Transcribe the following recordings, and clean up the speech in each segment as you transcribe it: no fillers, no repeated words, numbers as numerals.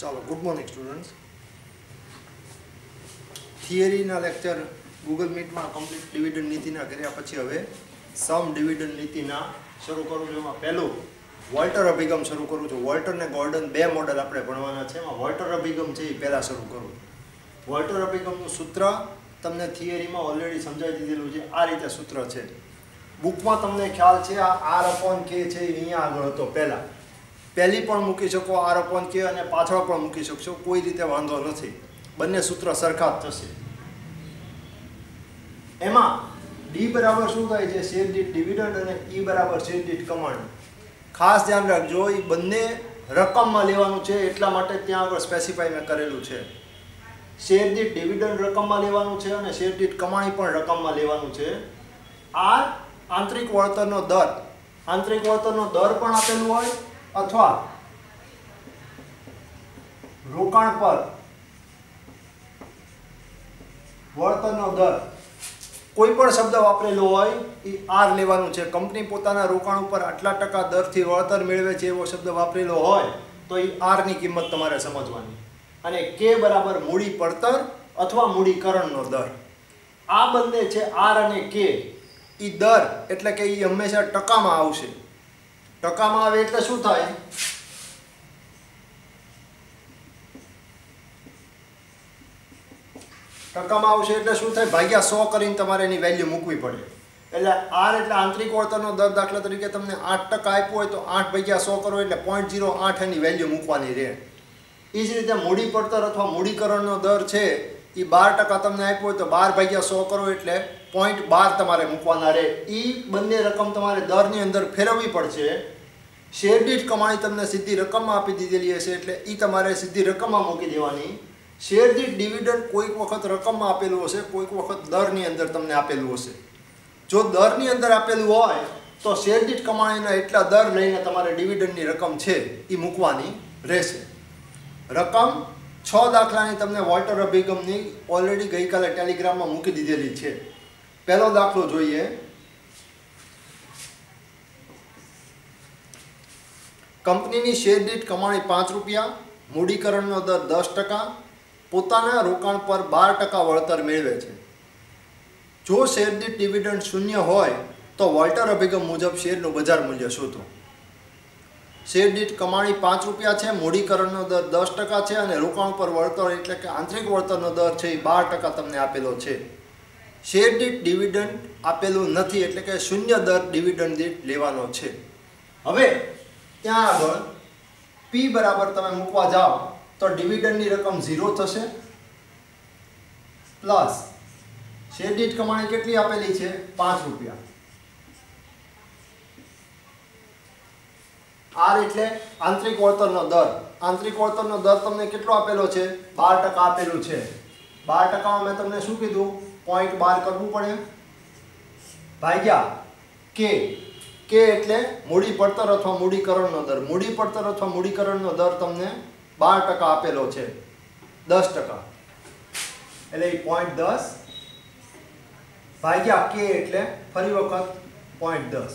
ચાલો good morning students. થિયરીના lecture Google મીટમાં કમ્પ્લીટ ડિવિડન્ડ નીતિના કર્યા પછી હવે સમ ડિવિડન્ડ નીતિના શરૂ કરું છું. એમાં પહેલું વોલ્ટર અભિગમ શરૂ કરું છું. વોલ્ટર ને ગોર્ડન બે મોડલ આપણે ભણવાના છે. એમાં વોલ્ટર અભિગમ છે એ પહેલાં શરૂ કરું. વોલ્ટર અભિગમનું સૂત્ર તમને થિયરીમાં ઓલરેડી સમજાવી દીધેલું છે. આ રીતે સૂત્ર છે. બુકમાં તમને ખ્યાલ છે આ R/K છે એ અહીંયા આગળ હતો પહેલી પણ મૂકી શકો, R/K અને પાછળ પણ મૂકી શકશો, કોઈ રીતે વાંધો નથી. બંને સૂત્ર સરખા જ થશે. એમાં D બરાબર શું થાય છે? શેર દીઠ ડિવિડન્ડ અને E બરાબર શેર દીઠ કમાણી. ખાસ ધ્યાન રાખજો, એ બંને રકમમાં લેવાનું છે એટલા માટે ત્યાં આગળ સ્પેસિફાઈ મેં કરેલું છે. શેર દીઠ ડિવિડન્ડ રકમમાં લેવાનું છે અને શેર દીઠ કમાણી પણ રકમમાં લેવાનું છે. આ આંતરિક વળતરનો દર પણ આપેલું હોય અથવા રોકાણ પર વળતરનો દર કોઈ પણ શબ્દ વાપરેલો હોય એ R લેવાનું છે. કંપની પોતાના રોકાણ ઉપર આટલા ટકા દરથી વળતર મેળવે છે એવો શબ્દ વાપરેલો હોય તો એ R ની કિંમત તમારે સમજવાની. અને K બરાબર મૂડી પડતર અથવા મૂડીકરણનો દર. આ બંને છે R અને K. એ દર એટલે કે એ હંમેશા ટકામાં આવશે. ટકામાં આવે એટલે શું થાય? ટકામાં આવશે એટલે શું થાય? ભાગ્યા 100 કરીને તમારે એની વેલ્યુ મૂકવી પડે. એટલે R એટલે આંતરિક વળતરનો દર. દાખલા તરીકે તમને 8% આપ્યો હોય તો 8 ભાગ્યા 100 કરો એટલે 0.08 એની વેલ્યુ મૂકવાની રહે. એ જ રીતે મૂડી પડતર અથવા મૂડીકરણનો દર છે એ 12% તમને આપ્યો હોય તો 12 ભાગ્યા 100 કરો એટલે 0.12 તમારે મૂકવાના રહે. એ બંને રકમ તમારે દરની અંદર ફેરવવી પડશે. શેર દીઠ કમાણી તમને સીધી રકમમાં આપી દીધેલી હશે એટલે એ તમારે સીધી રકમમાં મૂકી દેવાની. શેર દીઠ ડિવિડન્ડ કોઈક વખત રકમમાં આપેલું હશે, કોઈક વખત દરની અંદર તમને આપેલું હશે. જો દરની અંદર આપેલું હોય તો શેર દીઠ કમાણીના એટલા દર લઈને તમારે ડિવિડન્ડની રકમ છે એ મૂકવાની રહેશે. રકમ 6 દાખલાની તમને વોલ્ટર અભિગમની ઓલરેડી ગઈકાલે ટેલિગ્રામમાં મૂકી દીધેલી છે. પહેલો દાખલો જોઈએ. કંપનીની શેર દીઠ કમાણી 5 રૂપિયા, મૂડીકરણનો દર 10%, પોતાના રોકાણ પર 12% વળતર મેળવે છે. જો શેર દીઠ ડિવિડન્ડ 0 હોય તો વોલ્ટર અભિગમ મુજબ શેરનું બજાર મૂલ્ય શોધો. શેર દીઠ કમાણી 5 રૂપિયા છે, મૂડીકરણનો દર 10% છે અને રોકાણ પર વળતર એટલે કે આંતરિક વળતરનો દર છે એ 12% તમને આપેલો છે. શેર દીઠ ડિવિડન્ડ આપેલું નથી એટલે કે 0 દર ડિવિડન્ડ દીઠ લેવાનો છે. હવે ત્યાં આગળ P બરાબર તમે મૂકવા જાઓ તો ડિવિડન્ડની રકમ 0 થશે પ્લસ શેર દીઠ કમાણી કેટલી આપેલી છે? 5 રૂપિયા. R એટલે આંતરિક વળતરનો દર. આંતરિક વળતરનો દર તમને કેટલો આપેલો છે? 12% આપેલું છે. 12%માં મેં તમને શું કીધું? 0.12 કરવું પડે ભાગ્યા K. K એટલે મૂડી પડતર અથવા મૂડીકરણનો દર. મૂડી પડતર અથવા મૂડીકરણનો દર તમને 12% આપેલો છે, 10%. એટલે એ 0.10 ભાગ્યા K એટલે ફરી વખત 0.10.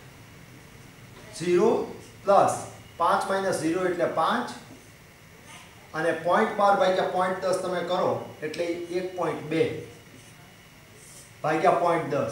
0 પ્લસ 5 માઇનસ 0 એટલે 5 અને 0.12 ભાગ્યા 0.10 તમે કરો એટલે 1.2 ભાગ્યા 0.10.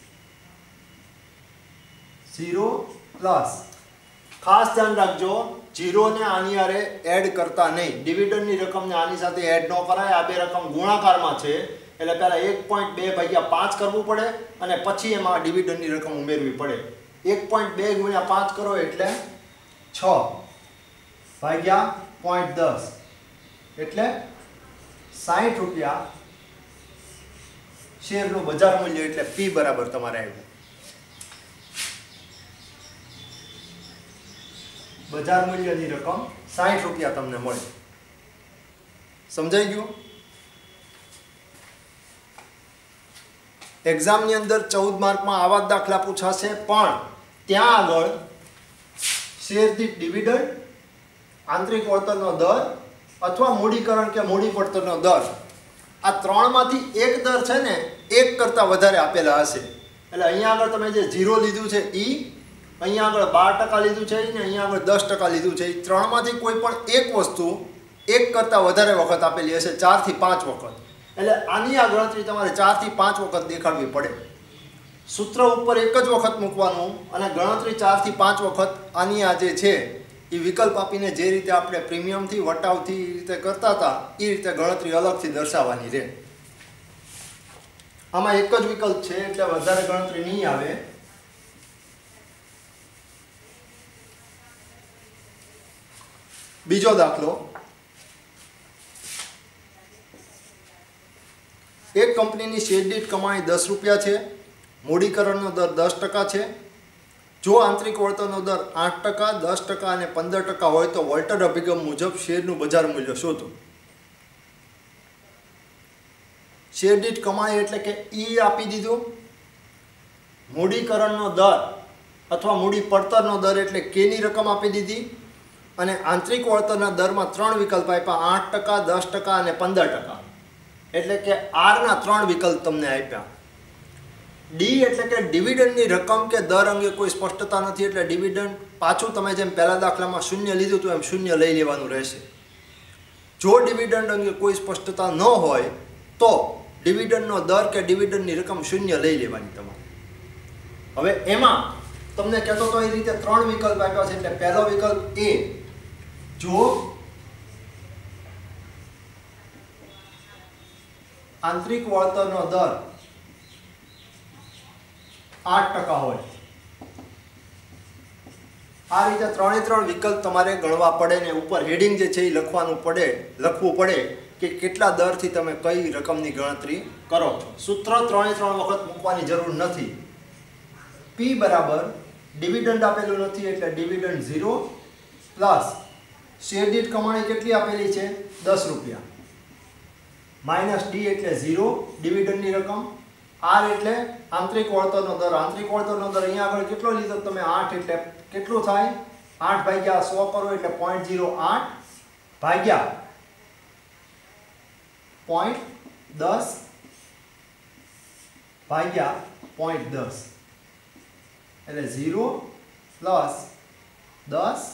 0 પ્લસ ખાસ ધ્યાન રાખજો 0 ને આની હારે એડ કરતા નહીં. ડિવિડન્ડની રકમને આની સાથે એડ ન કરાય. આ બે રકમ ગુણાકારમાં છે એટલે પહેલા 1.2 ભાગ્યા 5 કરવું પડે અને પછી એમાં ડિવિડન્ડની રકમ ઉમેરવી પડે. 1.2 ગુણ્યા 5 કરો એટલે 6 ભાગ્યા 0.10 એટલે 60 રૂપિયા શેરનું બજાર મૂલ્ય એટલે P બરાબર તમારે આવ્યું. બજાર મૂલ્યની રકમ 60 રૂપિયા તમને મળે. સમજાઈ ગયું? એક્ઝામની અંદર 14 માર્કમાં આવા જ દાખલા પૂછાશે પણ ત્યાં આગળ શેર દીઠ ડિવિડન્ડ, આંતરિક વળતરનો દર અથવા મૂડીકરણ કે મૂડી પડતરનો દર, આ ત્રણમાંથી એક દર છે ને એક કરતાં વધારે આપેલા હશે. એટલે અહીંયા આગળ તમે જે 0 લીધું છે એ અહીંયા આગળ 12% લીધું છે ને અહીંયા આગળ 10% લીધું છે. એ ત્રણમાંથી કોઈ પણ એક વસ્તુ એક કરતાં વધારે વખત આપેલી હશે, 4 થી 5 વખત, એટલે આની આ ગણતરી તમારે 4 થી 5 વખત દેખાડવી પડે. સૂત્ર ઉપર એક જ વખત મૂકવાનું અને ગણતરી 4 થી 5 વખત આની આ જે છે એ વિકલ્પ આપીને જે રીતે આપણે પ્રીમિયમથી વટાવથી એ રીતે કરતા હતા એ રીતે ગણતરી અલગથી દર્શાવવાની રહે. આમાં એક જ વિકલ્પ છે એટલે વધારે ગણતરી નહીં આવે. બીજો દાખલો, એક કંપનીની શેર દીઠ કમાણી 10 રૂપિયા છે, મૂડીકરણનો દર 10% છે. જો આંતરિક વળતરનો દર 8%, 10% અને 15% હોય તો વોલ્ટર અભિગમ મુજબ શેરનું બજાર મૂલ્ય શોધો. શેર દીઠ કમાણી એટલે કે ઈ આપી દીધું, મૂડીકરણનો દર અથવા મૂડી પડતરનો દર એટલે કે ની રકમ આપી દીધી, અને આંતરિક વળતરના દરમાં 3 વિકલ્પ આપ્યા, 8%, 10% અને 15%, એટલે કે આરના 3 વિકલ્પ તમને આપ્યા. ડી એટલે કે ડિવિડન્ડની રકમ કે દર અંગે કોઈ સ્પષ્ટતા નથી, એટલે ડિવિડન્ડ પાછું તમે જેમ પહેલા દાખલામાં 0 લીધું હતું એમ 0 લઈ લેવાનું રહેશે. જો ડિવિડન્ડ અંગે કોઈ સ્પષ્ટતા ન હોય તો ડિવિડન્ડનો દર કે ડિવિડન્ડની રકમ 0 લઈ લેવાની તમારે. હવે એમાં તમને કહેતો તો એ રીતે 3 વિકલ્પ આપ્યા છે, એટલે પહેલો વિકલ્પ એ, જો આંતરિક વળતરનો દર 8% હોય, આ રીતે 3 વિકલ્પ તમારે ગણવા પડે ને ઉપર હેડિંગ જે છે એ લખવું પડે કે કેટલા દરથી તમે કઈ રકમની ગણતરી કરો છો. સૂત્ર 3 વખત મૂકવાની જરૂર નથી. P બરાબર ડિવિડન્ડ આપેલું નથી એટલે ડિવિડન્ડ 0 પ્લસ શેર દીઠ કમાણી કેટલી આપેલી છે 10 રૂપિયા માઇનસ ડી એટલે 0 ડિવિડન્ડની રકમ, આર એટલે આંતરિક વળતરનો દર. આંતરિક વળતરનો દર અહીંયા આગળ કેટલો લીધો તમે 8 એટલે કેટલું થાય 8 ભાગ્યા 100 કરો એટલે 0.08 ભાગ્યા 0.10 ભાગ્યા 0.10 એટલે 0 પ્લસ 10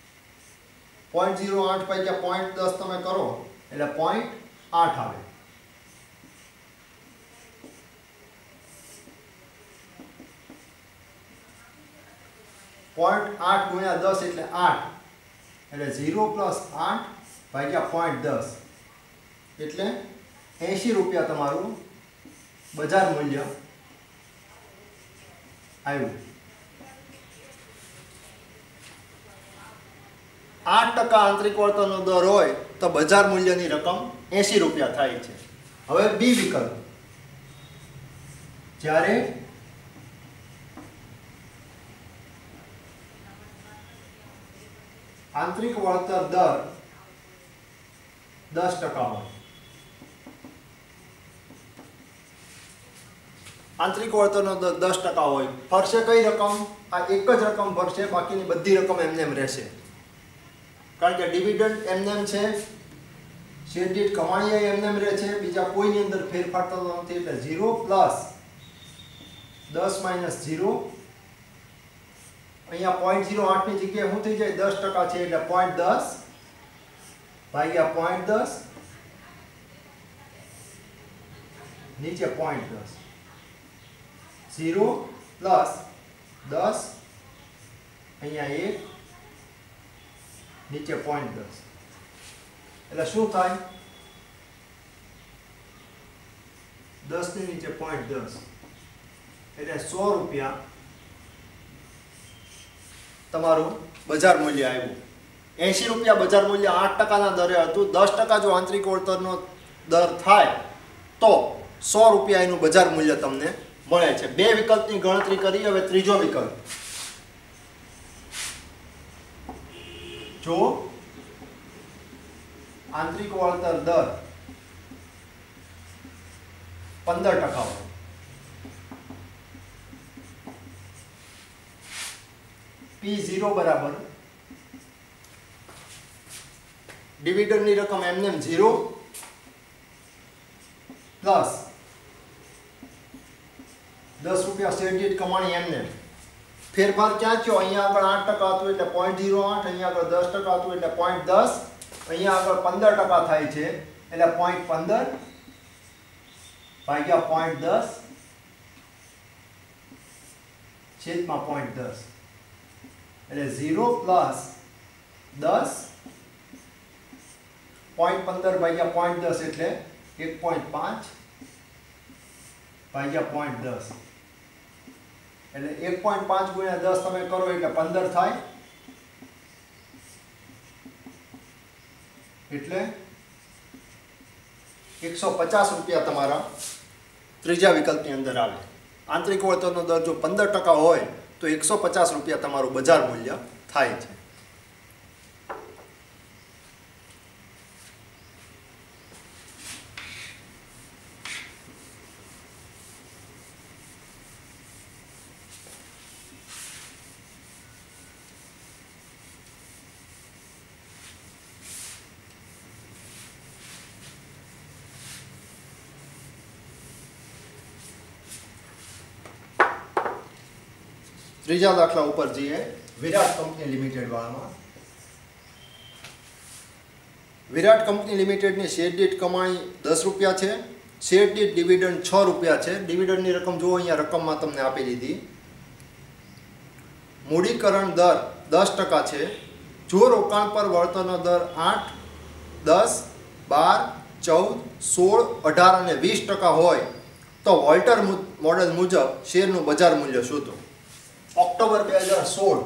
0.08 ભાગ્યા 0.10 તમે કરો એટલે 0.8 આવે. .8 ગુણ્યા 10 એટલે 8 એટલે 0 પ્લસ 8 ભાગ્યા 0.10 એટલે 80 રૂપિયા તમારું બજાર મૂલ્ય આવ્યું. 8% આંતરિક વળતરનો દર હોય તો બજાર મૂલ્યની રકમ 80 રૂપિયા થાય છે. હવે બી વિકલ્પ, જ્યારે આંતરિક વળતર દર 10% હોય, આંતરિક વળતરનો દર 10% હોય, ફરશે કઈ રકમ? આ એક જ રકમ ફરશે, બાકીની બધી રકમ એમને એમ રહેશે, કારણ કે ડિવિડન્ડ એમને એમ છે, શેર દીઠ કમાણી એમને એમ રહે છે, બીજા કોઈની અંદર ફેરફાર થતો નથી, એટલે 0 પ્લસ 10 માઇનસ 0 અહીંયા 0.08 ની જગ્યાએ શું થઈ જાય 10% છે એટલે 0.10 ભાગ્યા 0.10 નીચે 0.10 0 પ્લસ 10 અહીંયા 1 નીચે 0.10 એટલે શું થાય 10 ની નીચે 0.10 એટલે 100 રૂપિયા તમારું બજાર મૂલ્ય આવ્યું. 80 રૂપિયા બજાર મૂલ્ય 8% ના દરે હતું. 10% જો આંતરિક વળતરનો દર થાય તો 100 રૂપિયા એનું બજાર મૂલ્ય તમને મળે છે. બે વિકલ્પની ગણતરી કરી. હવે ત્રીજો વિકલ્પ, જો આંતરિક વળતર દર 15% હોય, P0 બરાબર ડિવિડન્ડની રકમ એમને 0 પ્લસ 10 રૂપિયા શેર દીઠ કમાણી એમને. ફેરફાર ક્યાં થયો? અહીંયા આગળ 8% હતું એટલે 0.08, અહીંયા આગળ 10% હતું એટલે 0.10 અહીંયા આગળ 15% થાય છે એટલે 0.15 ભાગ્યા 0.10 છેદમાં 0.10 એટલે 0 પ્લસ 10 0.15 ભાગ્યા 0.10 એટલે 1.5 ભાગ્યા 0.10 એટલે 1.5 ગુણ્યા 10 તમે કરો એટલે 15 થાય એટલે 150 રૂપિયા તમારા ત્રીજા વિકલ્પની અંદર આવે. આંતરિક વળતરનો દર જો 15% હોય તો 150 રૂપિયા તમારું બજાર મૂલ્ય થાય છે. ત્રીજા દાખલા ઉપર જઈએ. વિરાટ કંપની લિમિટેડ વાળામાં. વિરાટ કંપની લિમિટેડની શેર દીઠ કમાણી 10 રૂપિયા છે. શેર દીઠ ડિવિડન્ડ 6 રૂપિયા છે. ડિવિડન્ડની રકમ જુઓ, અહીંયા રકમમાં તમને આપી દીધી. મૂડીકરણ દર 10% છે. જો રોકાણ પર વળતરનો દર 8, 10, 12, 14, 16, 18 અને 20% હોય તો વોલ્ટર મોડેલ મુજબ શેરનું બજાર મૂલ્ય શોધો. ઓક્ટોબર 2016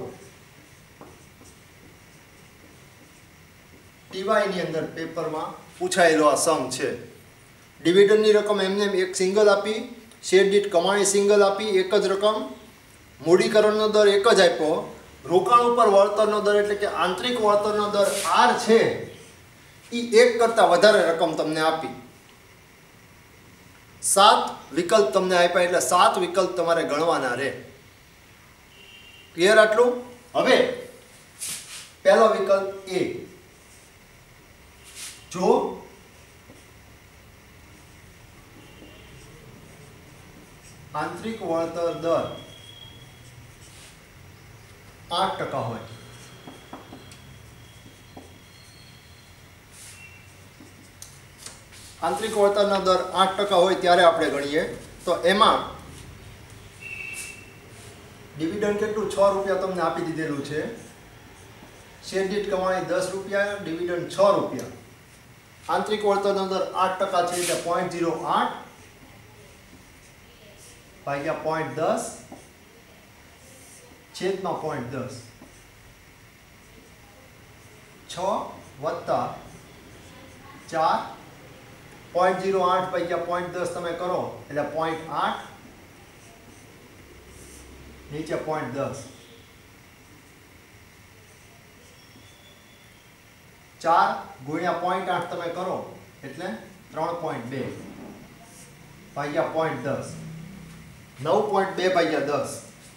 ટીવાયની અંદર પેપરમાં પૂછાયેલો આ સમ છે. ડિવિડન્ડની રકમ એમને એક સિંગલ આપી, શેર દીઠ કમાણી સિંગલ આપી, એક જ રકમ. મૂડીકરણનો દર એક જ આપ્યો. રોકાણ ઉપર વળતરનો દર એટલે કે આંતરિક વળતરનો દર R છે એ 1 કરતાં વધારે રકમ તમને આપી. 7 વિકલ્પ તમને આપ્યા એટલે 7 વિકલ્પ તમારે ગણવાના રહે. ક્લિયર આટલું? હવે પહેલો વિકલ્પ A. જો આંતરિક વળતર દર 8% હોય, આંતરિક વળતરનો દર 8% હોય ત્યારે આપણે ગણીએ તો એમાં ડિવિડન્ડ કેટલું 6 રૂપિયા તમને આપી દીધેલું છે. શેર દીઠ કમાણી 10 રૂપિયા, ડિવિડન્ડ 6 રૂપિયા. આંતરિક વળતરનો દર 8% છે એટલે 0.08 ભાગ્યા 0.10 છેદમાં 0.10. 6 વત્તા 4 0.08 ભાગ્યા 0.10 તમે કરો એટલે 0.8 નીચે 0.10. 4 ગુણ્યા 0.8 તમે કરો એટલે 3.2 ભાગ્યા 0.10. 9.2 ભાગ્યા 10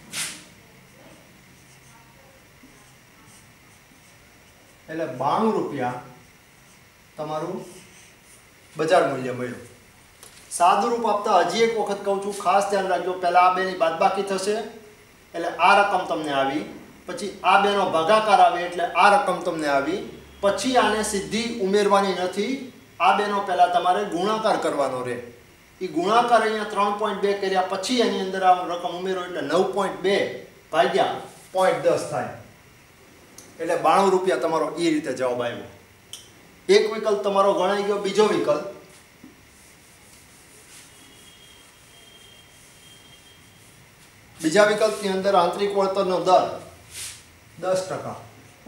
એટલે 92 રૂપિયા તમારું બજાર મૂલ્ય મળ્યું. સાદુરૂપ આપતા હજી એક વખત કહું છું, ખાસ ધ્યાન રાખજો. પહેલાં આ બેની બાદબાકી થશે એટલે આ રકમ તમને આવી, પછી આ બેનો ભાગાકાર આવે એટલે આ રકમ તમને આવી, પછી આને સીધી ઉમેરવાની નથી. આ બેનો પહેલાં તમારે ગુણાકાર કરવાનો રહે. એ ગુણાકાર અહીંયા 3.2 કર્યા પછી એની અંદર આ રકમ ઉમેરો એટલે 9.2 ભાગ્યા 0.10 થાય એટલે 92 રૂપિયા તમારો એ રીતે જવાબ આવ્યો. એક વિકલ્પ તમારો ગણાઈ ગયો. બીજો વિકલ્પ બીજા વિકલ્પની અંદર આંતરિક વળતરનો દર 10%.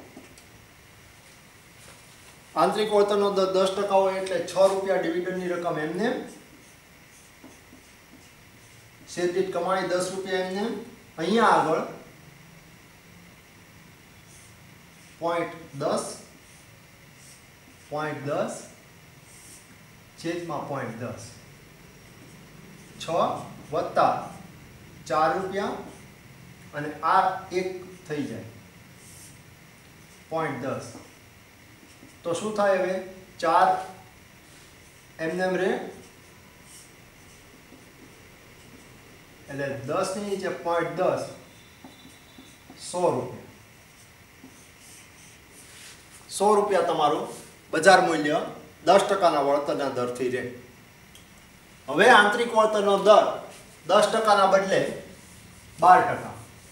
આંતરિક વળતરનો દર 10% હોય એટલે 6 રૂપિયા ડિવિડન્ડની રકમ એમને, શેર દીઠ કમાણી 10 રૂપિયા એમને. અહીંયા આગળ 0.10 છેદમાં 0.10. 6 વત્તા 4 રૂપિયા અને આ 1 થઈ જાય 0.10. તો શું થાય? હવે 4 એમ રે એટલે 10 ની નીચે 0.10 100 રૂપિયા. 100 રૂપિયા તમારું બજાર મૂલ્ય 10% વળતરના દરથી રહે. હવે આંતરિક વળતરનો દર 10%ના બદલે 12%.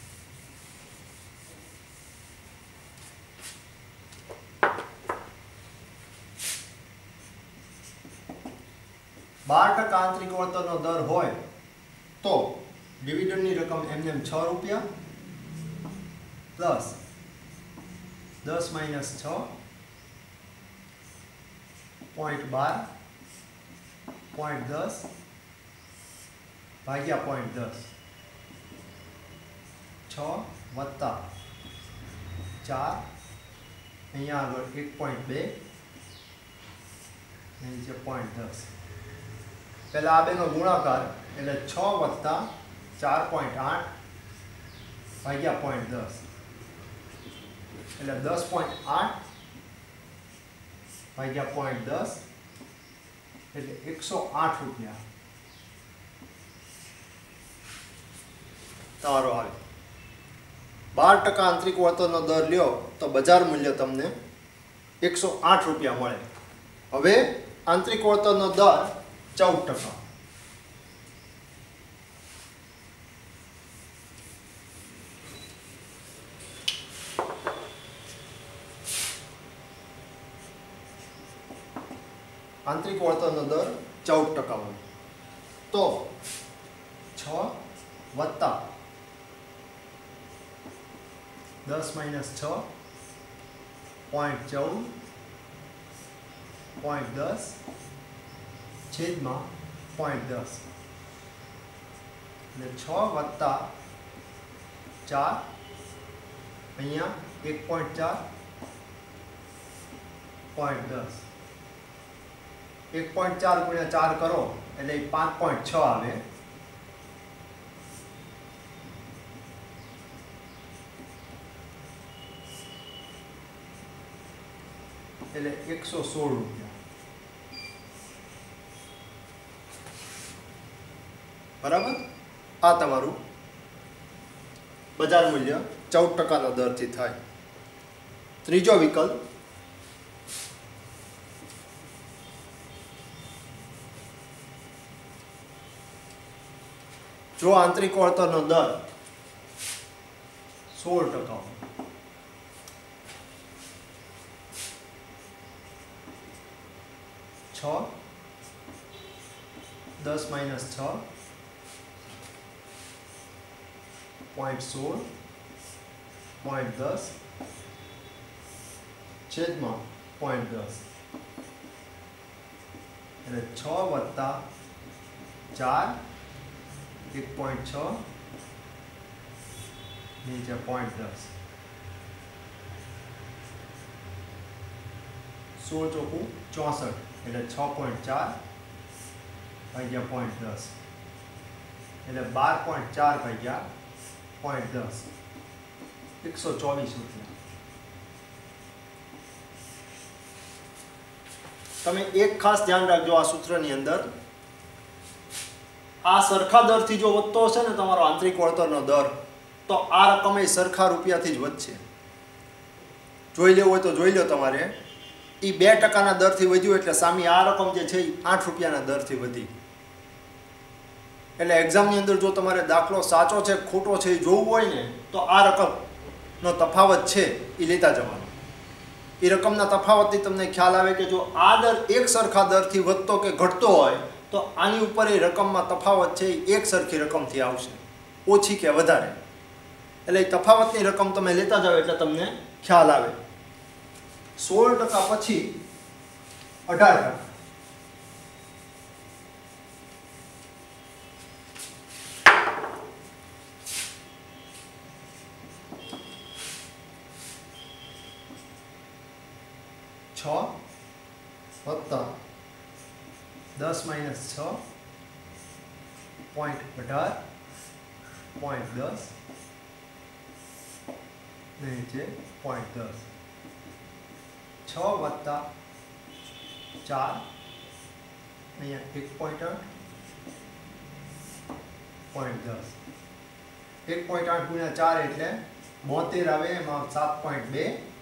આંતરિક વળતરનો દર હોય તો ડિવિડન્ડની રકમ એમને 6 રૂપિયા પ્લસ 10 માઇનસ 6 0.12 0.10 ભાગ્યા 0.10 6 વત્તા 4 અહીંયા આગળ 1.2 નીચે 0.10. પહેલા આ બેનો ગુણાકાર એટલે 6 વત્તા 4.8 ભાગ્યા 0.10 એટલે 10.8 ભાગ્યા 0.10 એટલે 108 રૂપિયા તમારો આવે. 12% આંતરિક વળતરનો દર લ્યો તો બજાર મૂલ્ય તમને 108 રૂપિયા મળે. હવે આંતરિક વળતરનો દર 14%. આંતરિક વળતરનો દર 14% હોય તો 6 વત્તા 10 માઇનસ 6 0.14 0.10 છેદમાં 0.10 એટલે 6 વત્તા 4 અહીંયા 1.4 0.10 1.4 ગુણ્યા 4 કરો એટલે 5.6 આવે. એટલે 116 રૂપિયા બરાબર. આ તમારું બજાર મૂલ્ય 14%ના દરથી થાય. ત્રીજો વિકલ્પ જો આંતરિક વળતરનો દર 16% હોય 6 10 માઇનસ 6 0.16 0.10 છેદમાં 0.10 એટલે 6 વત્તા 4 1.6 નીચે 0.10 16 ચોકું 64 એટલે 6.4 ભાગ્યા 0.10 એટલે 12.4 ભાગ્યા 0.10 124 રૂપિયા. તમે એક ખાસ ધ્યાન રાખજો આ સૂત્રની અંદર આ સરખા દરથી જો વધતો હશે ને તમારો આંતરિક વળતરનો દર તો આ રકમ એ સરખા રૂપિયાથી જ વધશે. જોઈ લેવું હોય તો જોઈ લો તમારે એ 2%ના દરથી વધ્યું એટલે સામે આ રકમ જે છે એ 8 રૂપિયાના દરથી વધી. એટલે એક્ઝામની અંદર જો તમારે દાખલો સાચો છે ખોટો છે એ જોવું હોય ને તો આ રકમનો તફાવત છે એ લેતા જવાનો. એ રકમના તફાવતથી તમને ખ્યાલ આવે કે જો આ દર એક સરખા દરથી વધતો કે ઘટતો હોય તો આની ઉપર એ રકમમાં તફાવત છે એ એક સરખી રકમથી આવશે, ઓછી કે વધારે. એટલે એ તફાવતની રકમ તમે લેતા જાઓ એટલે તમને ખ્યાલ આવે. 16% પછી 18%. 6 વત્તા 10 માઇનસ 6 0.18 0.10 નીચે 0.10 6 વત્તા 4 અહીંયા 1.8 0.10 1.8 ગુણ્યા 4 એટલે 72 આવે એમાં 7.2